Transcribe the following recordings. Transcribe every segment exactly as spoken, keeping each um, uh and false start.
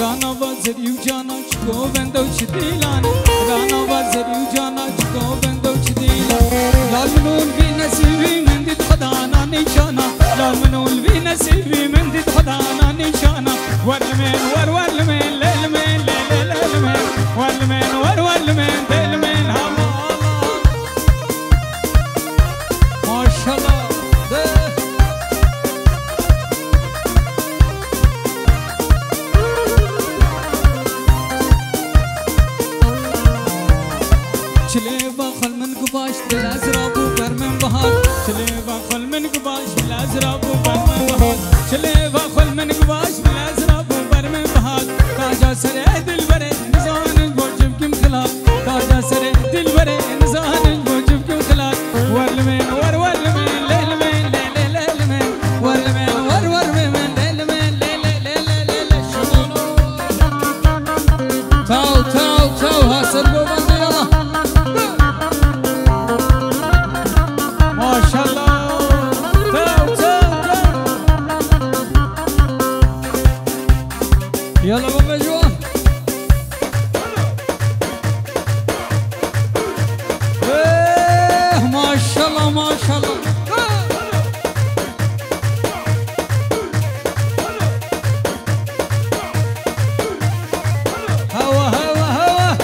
رانا بازری و جانا چکو بندو چ دیلانه رانا بازری و جانا چکو بندو چ دیلانه لال منول بی نصیبی من دید خدا نا نشانا لال منول بی نصیبی من دید خدا نا نشانا ورلمن ور ورلمن للمن للمن ورلمن ور ورلمن للمن هما ما شاء الله چلی بخل من گباش دل از رابو بر من بهار چلی بخل من گباش دل از رابو بر من بهار چلی بخل من گباش دل از رابو بر من بهار تاجا سر دل بره نزان بوجب کم خلاف تاجا سر دل بره نزان بوجب کم خلاف ورلمن ور ورلمن للمن للمن ورلمن ور ورلمن للمن للمن شنو تاو تاو تاو حاصل بو يلا بابا جوان ايه ما شاء الله ما شاء الله هوا هوا هوا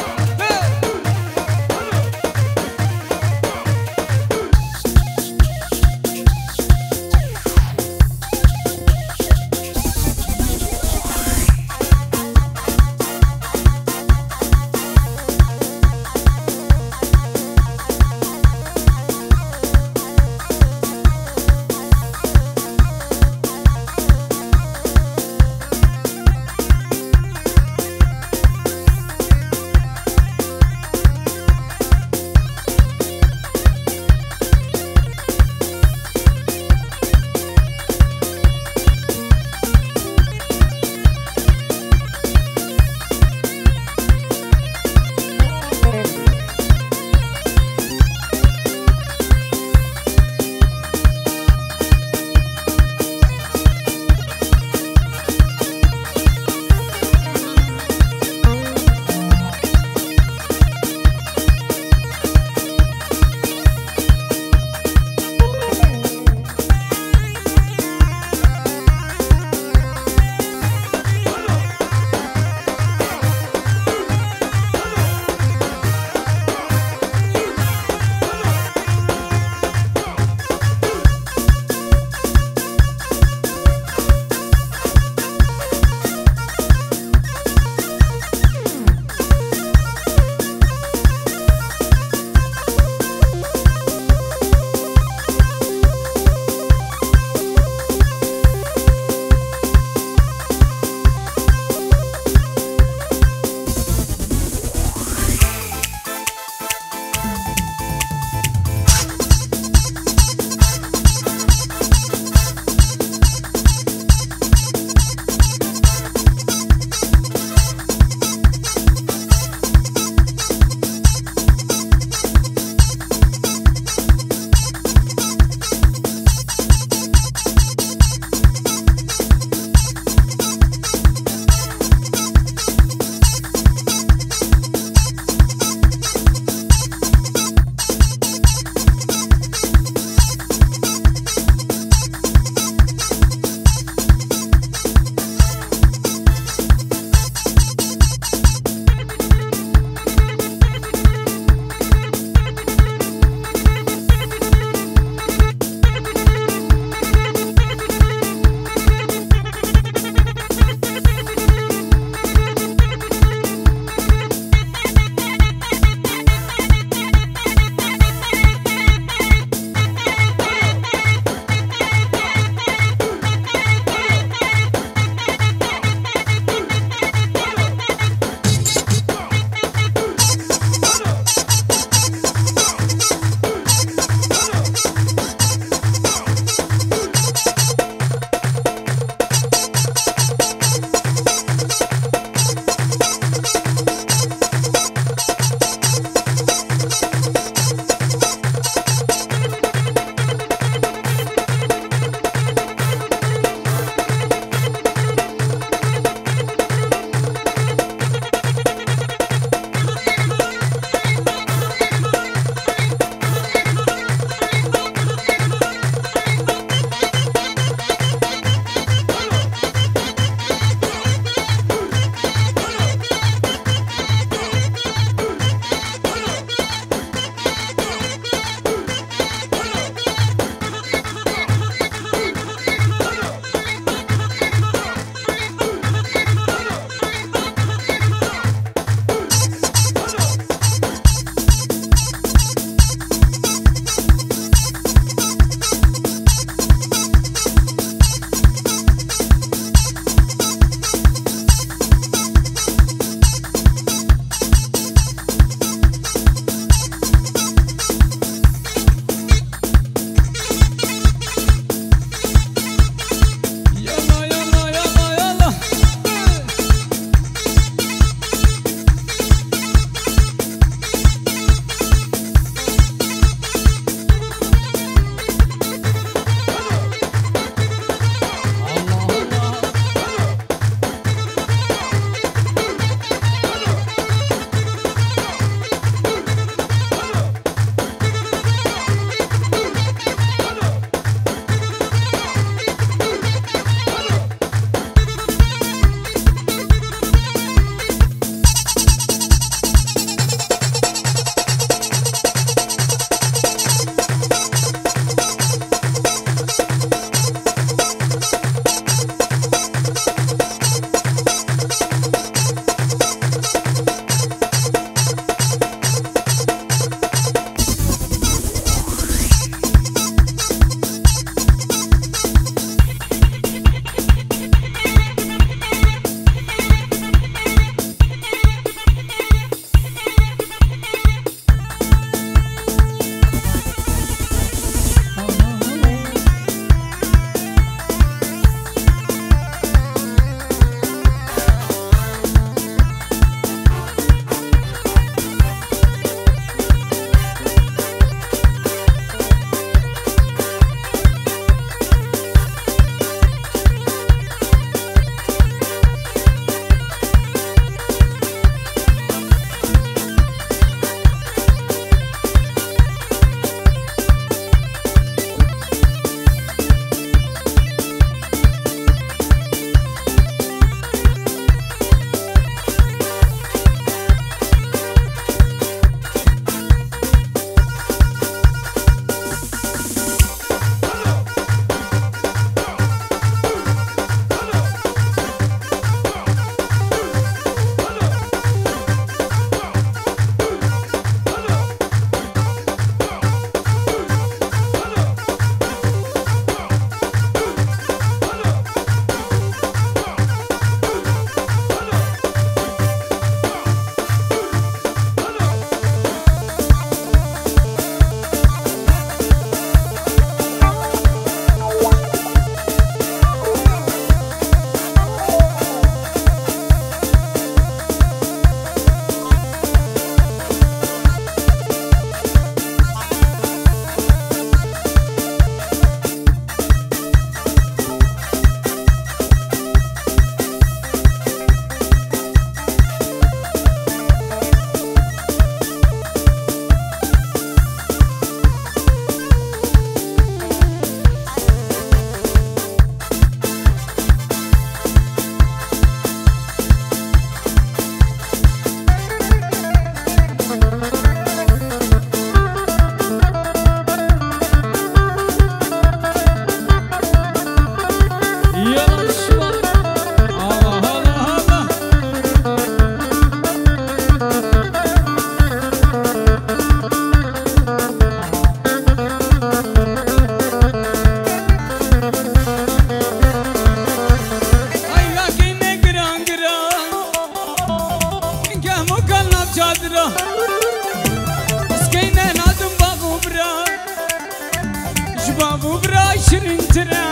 شرين ترى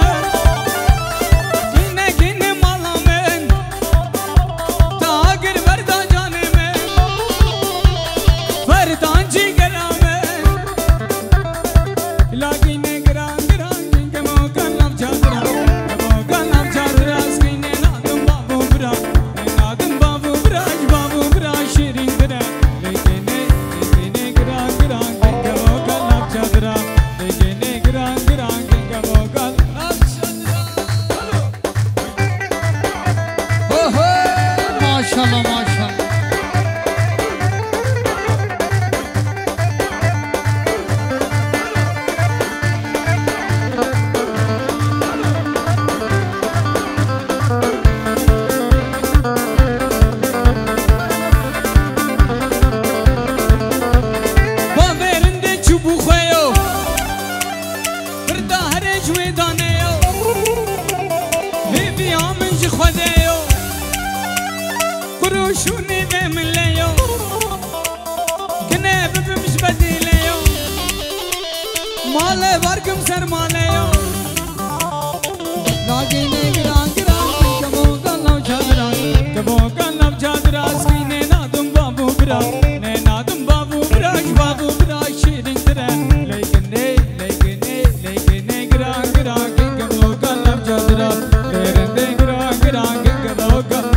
كينا كينا مالا من تاقر بردا جاني من فردان جي قرامن لكن قرام قرام كمو قلب جادرا كمو قلب جادرا سكيني نادم بابو برا نادم بابو براج بابو برا شرين ترى لكن لكن قرام قرام كمو قلب جادرا لكن قرام قرام كمو قلب جادرا اوه ما شاء الله ما شاء الله بابرنده چوبو خویو بردا هر جوی دانیو هیوی آمن جی خودیو کروشونی بملیو کنه ببمش بدیلیو مال ورگم سر مالیو لاگینه گران گران کبو گلو چادران کبو گلو چادران سکینه نادم بابو برا نه نادم بابو براج بابو براج شیرین تره لیکن نه لیکن نه لیکن نه گران گران کبو گلو چادران لیرنده گران گران کبو گلو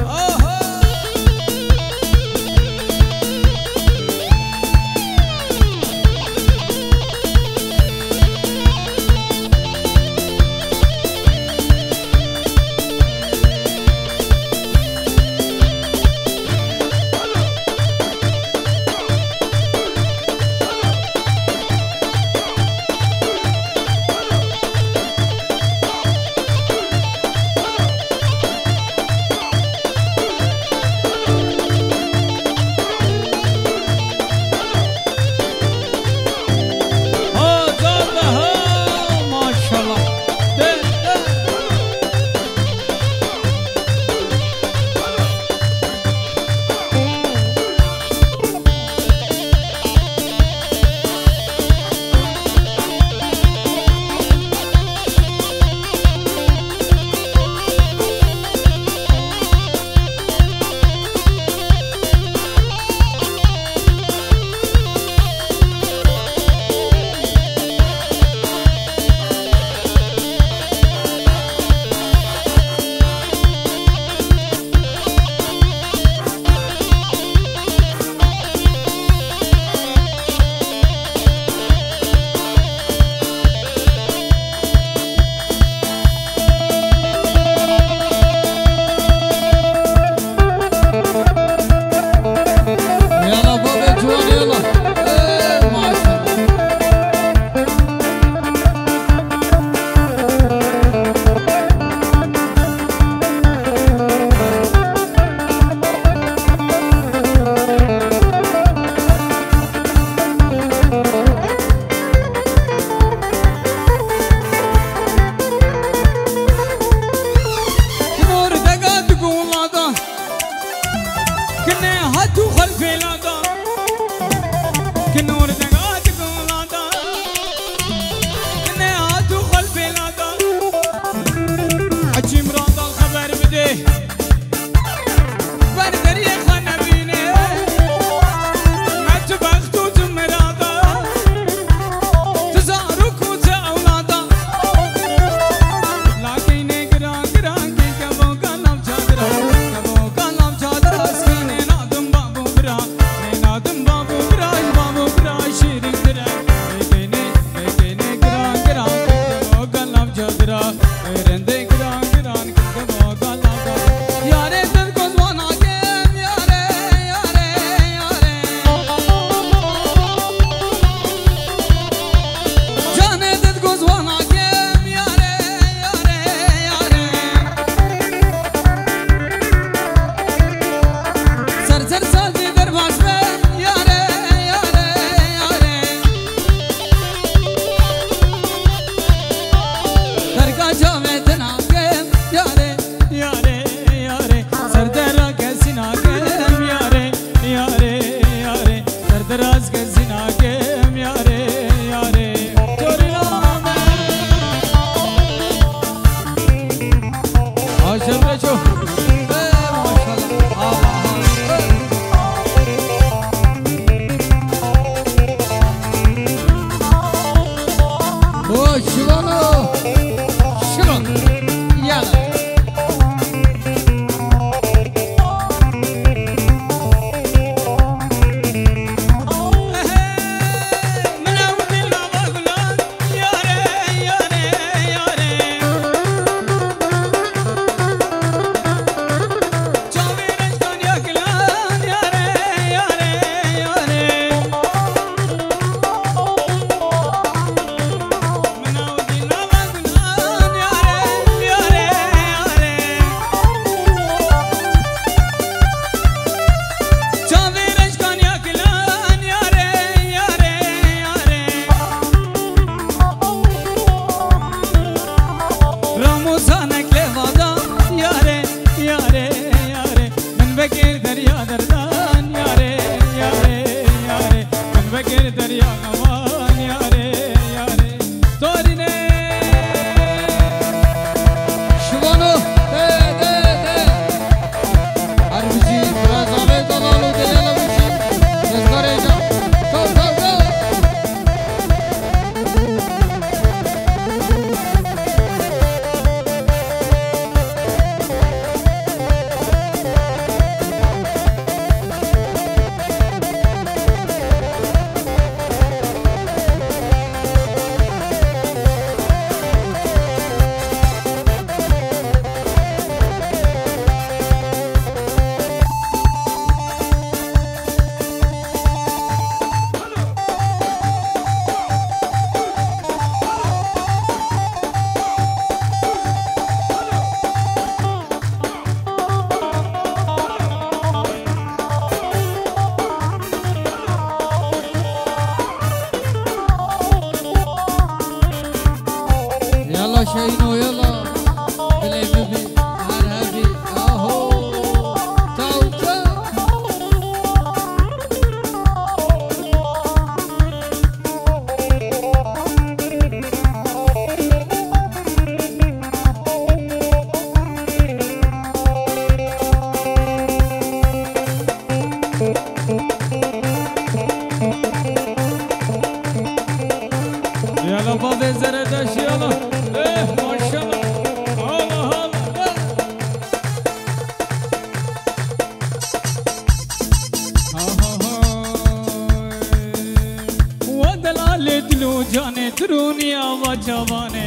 جانه درونیا و جوانه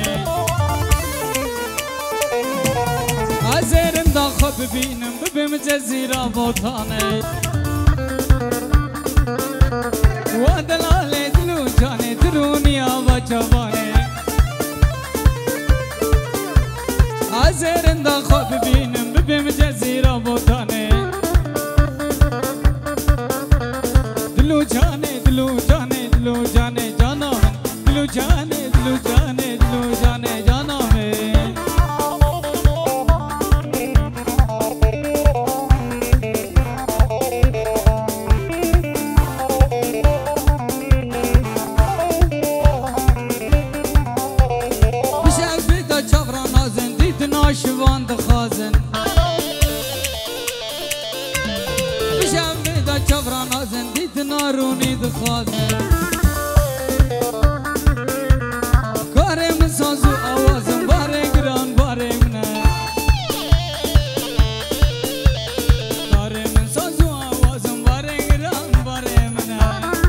ازرم دا خوب ببینم ببیم جزیره وطانه و دلال دلو جانه درونیا و جوانه ازرم دا خوب ببینم ببیم جزیره وطانه دلو جانه دلو جانه دلو جانه جانا دلو جانه دلو جانه دلو جانه جانا میں بشم بیدا چفرا نازن دید ناشوان دخازن بشم بیدا چفرا نازن دید نارونی دخازن کارم سازو آوازم باره گران باره منه کارم سازو آوازم باره گران باره منه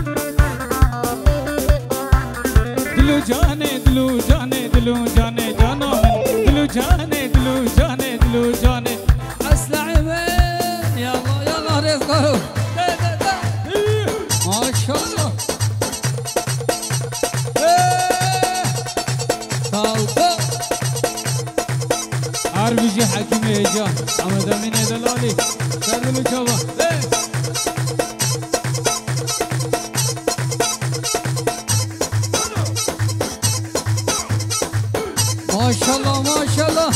دلو جانه دلو جانه دلو جانه جانا من دلو جانه دلو جانه دلو جانه اصلع من يا الله يا الله رزقه ما شاء الله عربي حكيم جان حمد امين دلالي سادلو شبا ما شاء الله ما شاء الله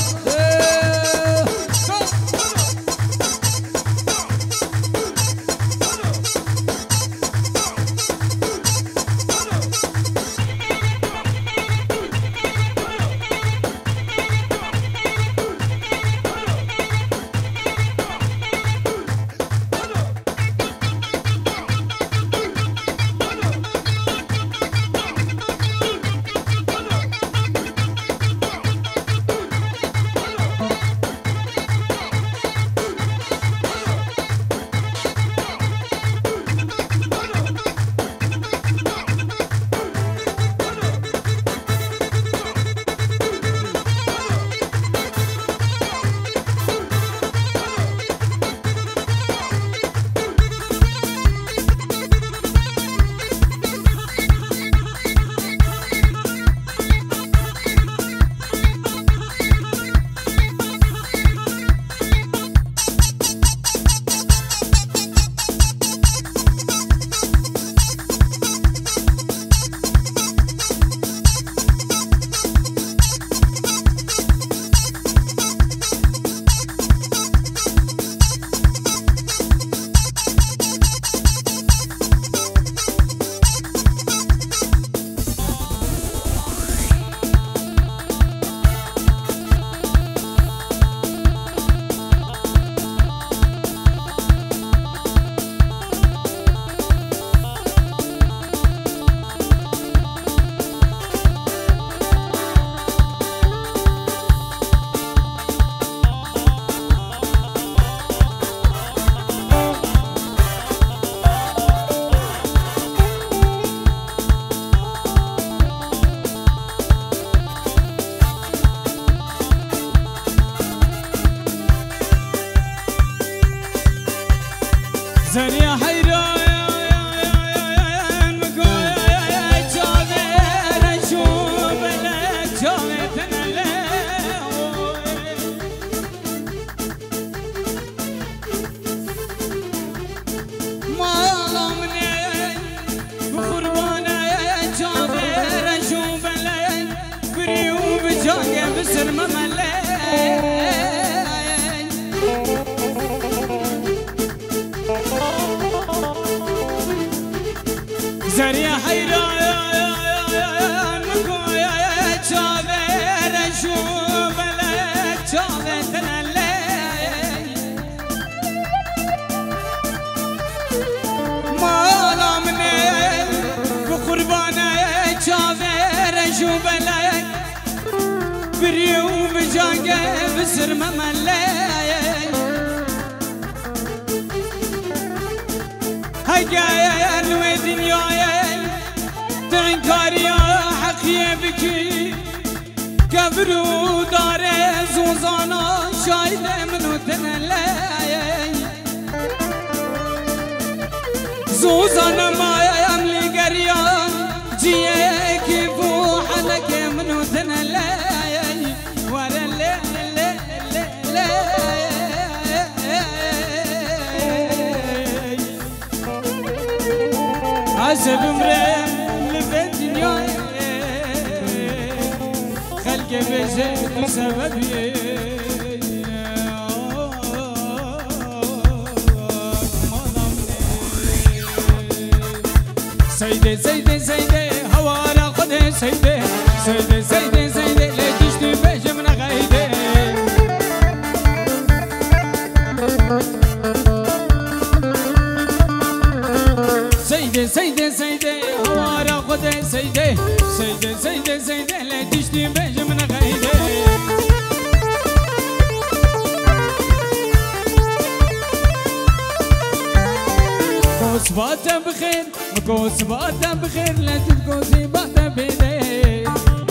زريا حيران مقايا جابر اشوف لك جابتنا ما ظلمني بقربانا جابر اشوف لك بريوب جاقه بسر مملك زريا حيران مقايا جابر اشوف لك جابتنا ما ظلمني بقربانا جابر اشوف لك بريوب جاقه بسر مملك هاي قايل وين دنياي تنكاريا كبرو دار زوزانا شايد منو تنلي زوزانا ما يملي قريان جيك بوحلك منو تنلي ورا لي لي لي عجب مريم لبنت دنياي خلق بجد سببي سيدي سيدي سيدي هوارا خده سيدي سيدي سيدي سيدي ليتشتي بيش من غيدي سيدي سيدي سيدي هوارا خده سيدي سيدي سيدي سيدي ليتشتي بيش من غيدي مكوس باتا بخير مكوس باتا بخير لا تبكوسي باتا بيدي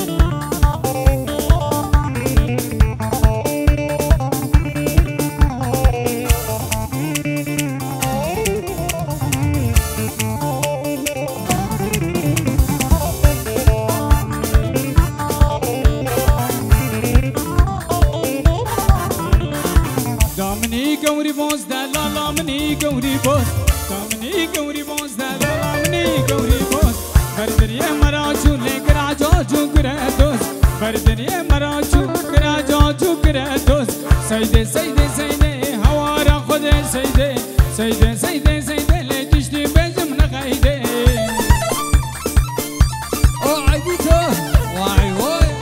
دامني قوري بوز دلالا مني قوري بوز دامني قوري بوز دلالا مني قوري بوز بردريه مراجو لكر عجاجو كراتوس بردريه مراجو كراجاجو كراتوس سيدي سيدي سيدي هوارا خده سيدي سيدي سيدي سيدي ليتشتي بيجم نغيدي او عيديته واي واي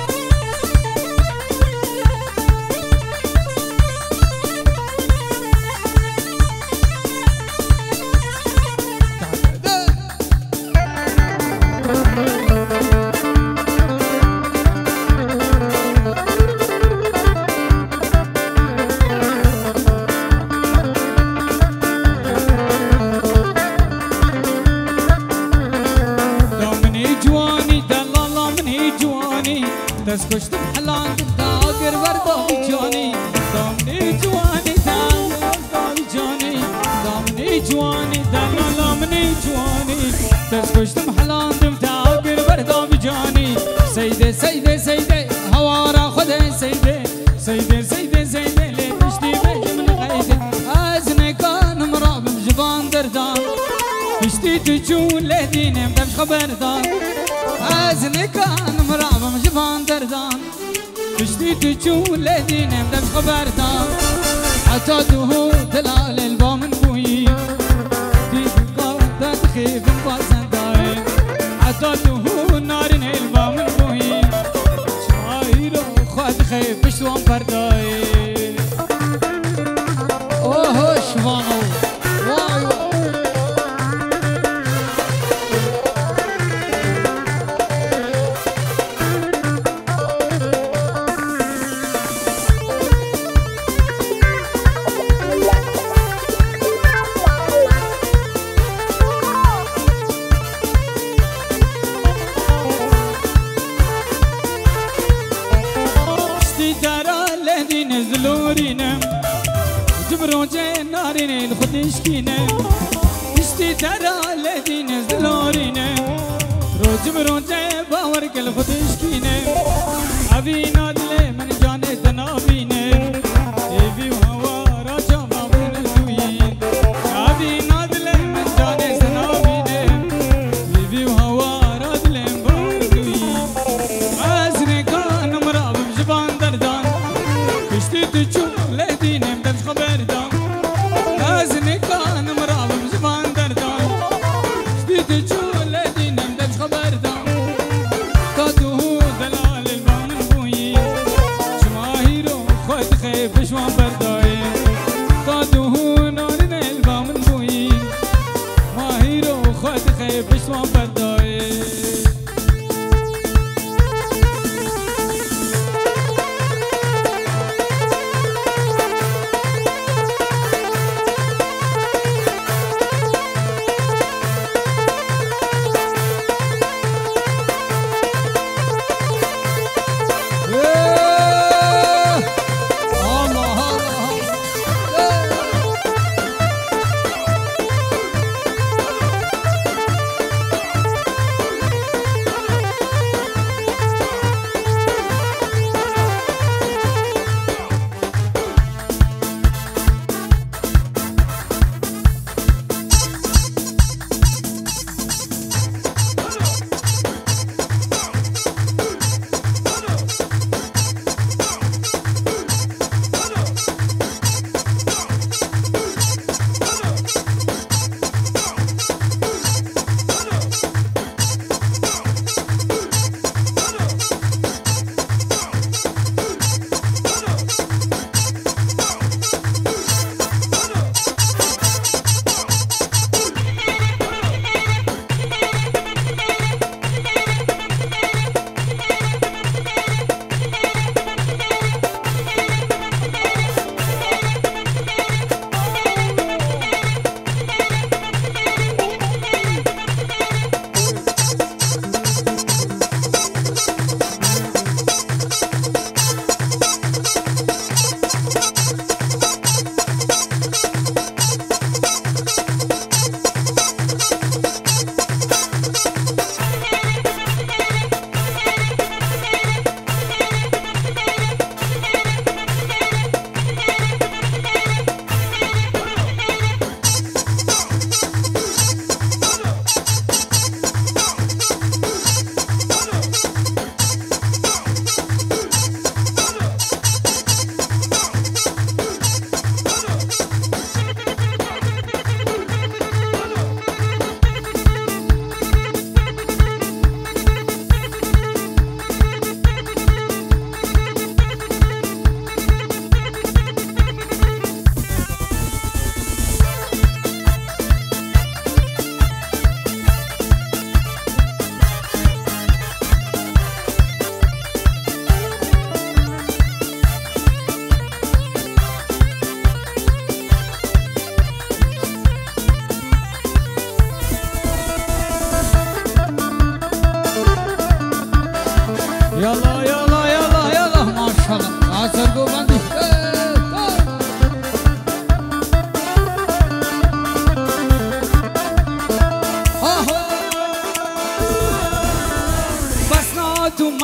بس كشت بحلان داقر ورداوي جاني دامني جواني داقر جاني دامني جواني دامني جواني بس كشت بحلان داقر ورداوي جاني سيدي سيدي سيدي هوارا خده سيدي سيدي سيدي سيدي ليتشتي بيش من غيدي ازني كان مراب بجبان دردان تشتي تجون لديني مدمش خبردان ازني كان مراب بجبان دردان تشتي تجون لديني مدمش خبردان حتى دهو دلال البامن بوي تيبقى تدخيف باسن داي حتى دهو نارن البامن بوي شايرو خد خيف بشوان برداي اوه شوانو واي واي زلورينا جبرو جنارين الخدشكينا اشتي ترى الذين زلورينا رو جبرو جبا ورق الخدشكينا ابينا دلي من جاني تنابينا ايبي وهوا راجا بابنا دوين ابينا دلي من جاني تنابينا ايبي وهوا رادلي بابنا دوين ازني كان مراب بجبان دردان تشو لديني مدمش خبردان ازني كان مراب بجبان دردان تشو لديني مدمش خبردان تادو دلال البان بوي شماهيرو خد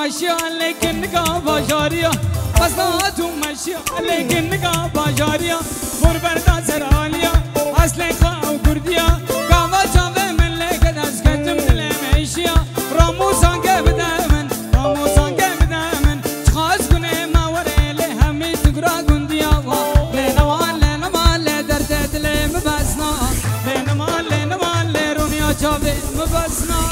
ماشية لكن نقابة جارية بسنات وماشية لكن نقابة جارية بربردة سرالية أصلي خاو كردية قابة شابه من لقد أسكت من المعيشية راموسان كبدا من راموسان كبدا من تخاص كني ما وري لي همي تقرا قندية لينا وان لينا وان لي دردت لي مبسنا لينا وان لينا وان لي رونيا شابه مبسنا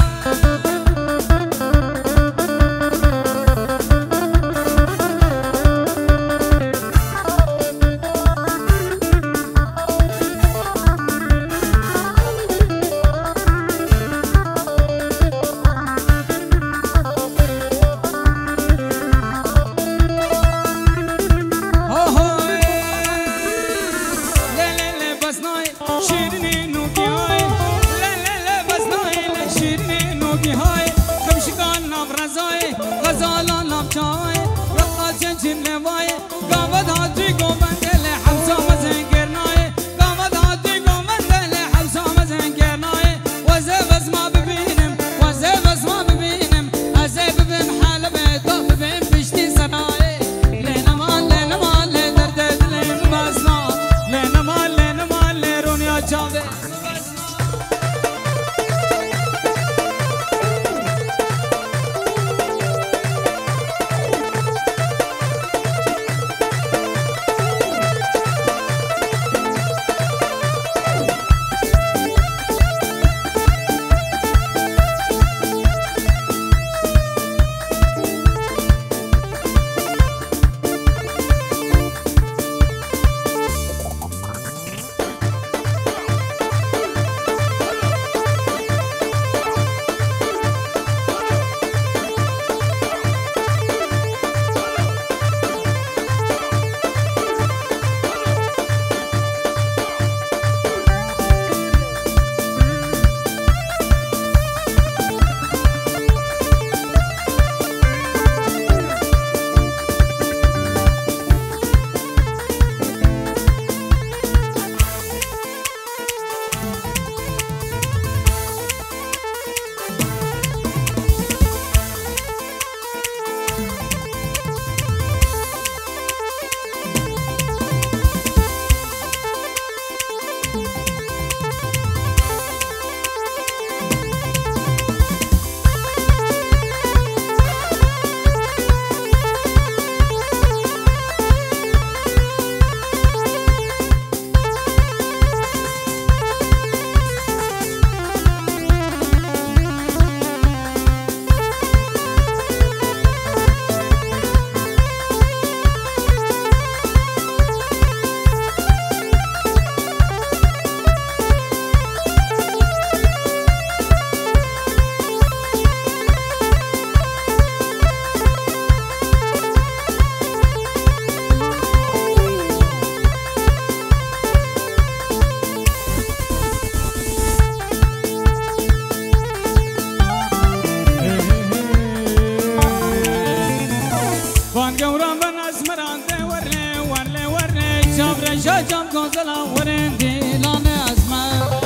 Jam Gonzala Warende Lane Asma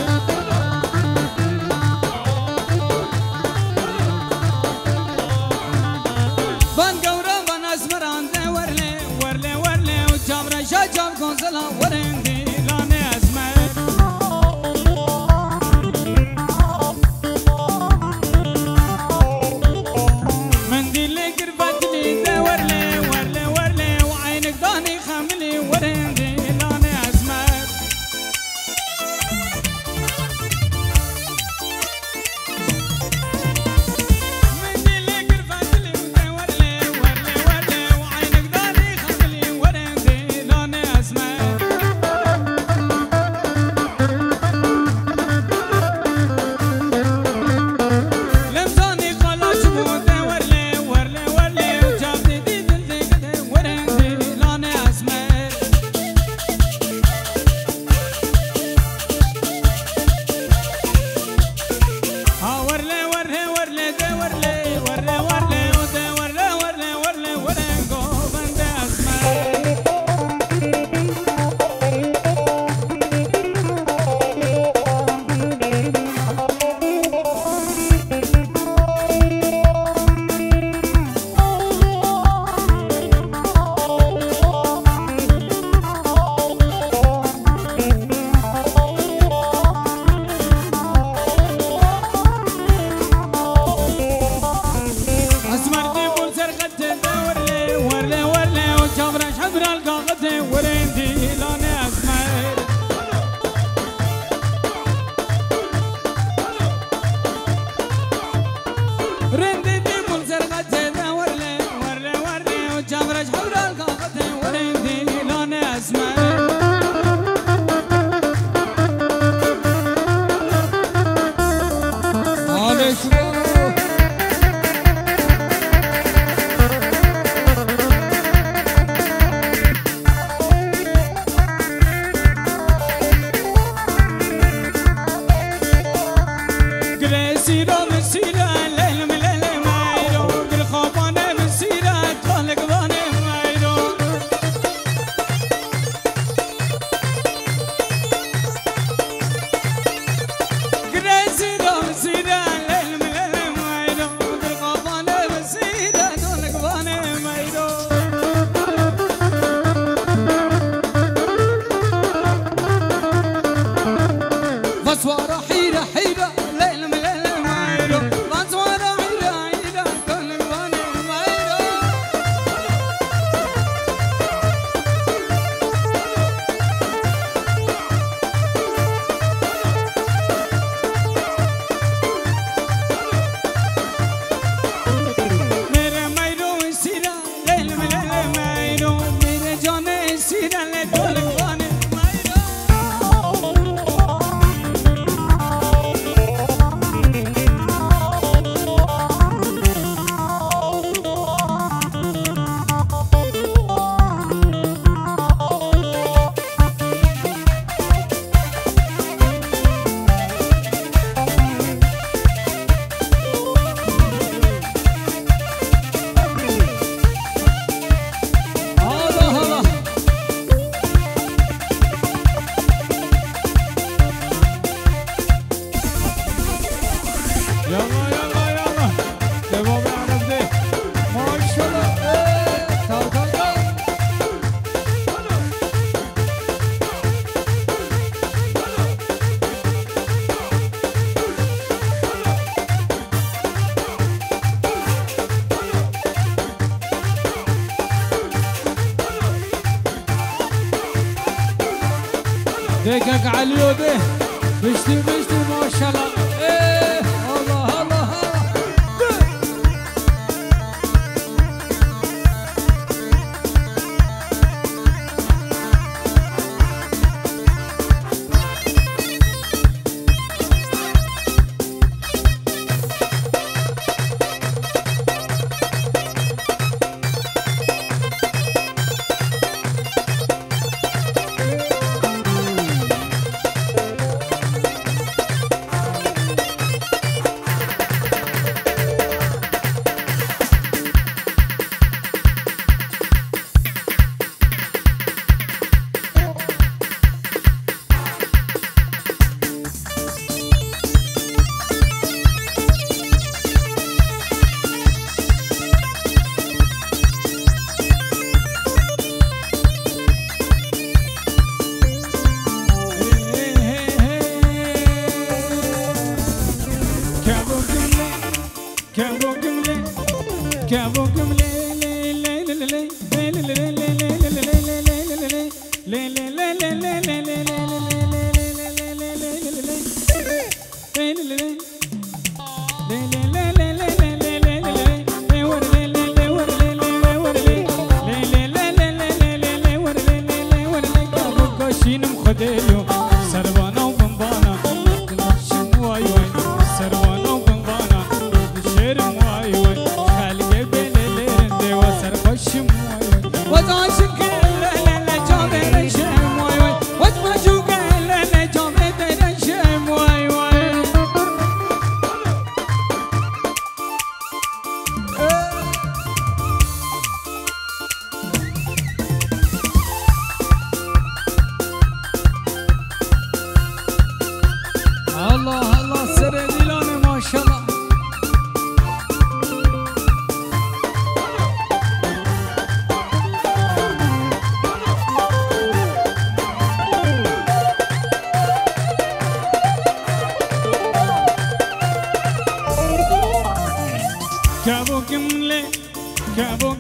Van Gaura Van Asmarande Warle Warle Warle Jam Raja Jam Gonzala Warende Lane Asma Mendile Girbatli De Warle Warle Warle وعينك ضاني خاملي ورندي بانسوارا حيرة حيرة ليلة من ليلة مايرو بانسوارا حيرة حيرة كل باني مايرو मेरे मायरो सिरा लैल में लैल मायरो मेरे जाने सिरा ले ढोल बने मायरो الله الله يلا يلا يلا devam arabde maşallah ee, tal tal tal دقق عليو ده بشتي بشتي maşallah ee, Allah Allah Allah Allah Allah seredilane maşallah Cabo Kimle, Cabo